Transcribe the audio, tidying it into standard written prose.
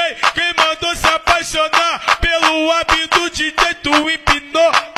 quem mandou se apaixonar pelo hábito de jeito empinou.